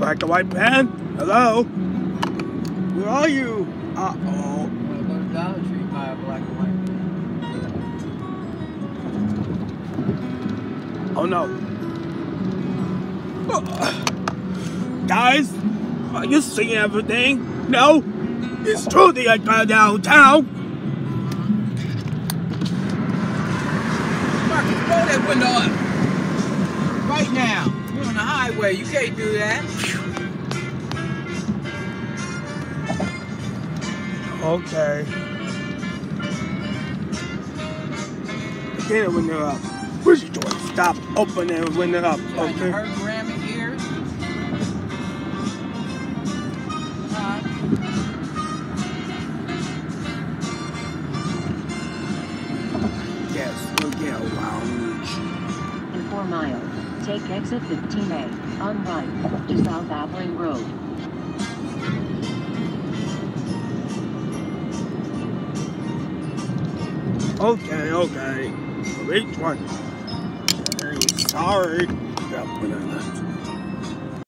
Black and white pen? Hello? Where are you? Uh-oh. I'm gonna go to Dollar Tree and buy a black and white pen. Oh no. Guys, are you seeing everything? No? It's true that I got downtown. Marcus, blow that window up. Right now. You're on the highway. You can't do that. Okay. Get the window up. Where's your door? Stop opening the window up. Trying to Okay. hurt Grammy ears. Huh? Yes, we'll get a lounge. In 4 miles, take exit 15A on right to South Appling Road. Okay. Which one? Sorry. Yeah,